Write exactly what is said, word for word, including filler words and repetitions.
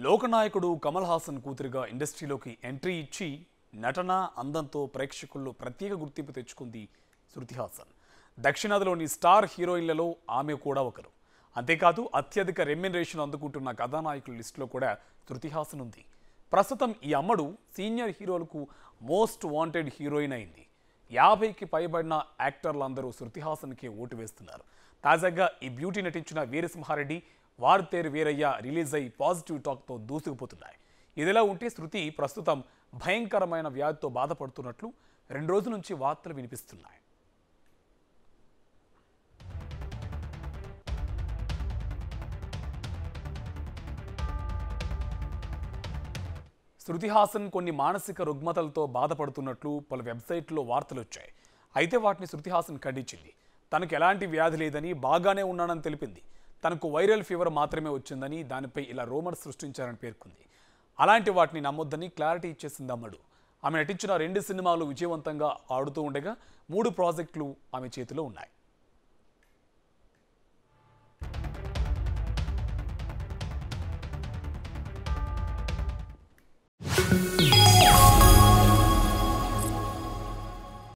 లోకనాయకుడు కమల్ హాసన్ కూతురుగా ఇండస్ట్రీలోకి ఎంట్రీ ఇచ్చి నటన అందంతో ప్రేక్షకుల్లో ప్రత్యేక గుర్తింపు తెచ్చుకుంది శృతి హాసన్. దక్షిణాదిలోని స్టార్ హీరోయిన్లలో ఆమె కూడా ఒకరు. అంతేకాదు అత్యధిక రెమ్యునరేషన్ అందుకుంటున్న కథానాయకుల లిస్టులో కూడా శృతి హాసన్ ఉంది. ప్రస్తుతం ఈ అమ్మడు సీనియర్ హీరోలకు మోస్ట్ వాంటెడ్ హీరోయిన్ అయింది. యాభైకి పైబడిన యాక్టర్లందరూ శృతి హాసన్కే ఓటు వేస్తున్నారు. తాజాగా ఈ బ్యూటీ నటించిన వీరసింహారెడ్డి, వార్తేరు వీరయ్య రిలీజ్ అయ్యి పాజిటివ్ టాక్తో దూసుకుపోతున్నాయి. ఇదిలా ఉంటే శృతి ప్రస్తుతం భయంకరమైన వ్యాధితో బాధపడుతున్నట్లు రెండు రోజుల నుంచి వార్తలు వినిపిస్తున్నాయి. శృతి హాసన్ కొన్ని మానసిక రుగ్మతలతో బాధపడుతున్నట్లు పలు వెబ్సైట్లో వార్తలు వచ్చాయి. అయితే వాటిని శృతి హాసన్ ఖండించింది. తనకు ఎలాంటి వ్యాధి లేదని, బాగానే ఉన్నానని తెలిపింది. తనకు వైరల్ ఫీవర్ మాత్రమే వచ్చిందని, దానిపై ఇలా రూమర్స్ సృష్టించారని పేర్కొంది. అలాంటి వాటిని నమ్మొద్దని క్లారిటీ ఇచ్చేసింది అమ్మడు. ఆమె నటించిన రెండు సినిమాలు విజయవంతంగా ఆడుతూ ఉండగా మూడు ప్రాజెక్టులు ఆమె చేతిలో ఉన్నాయి.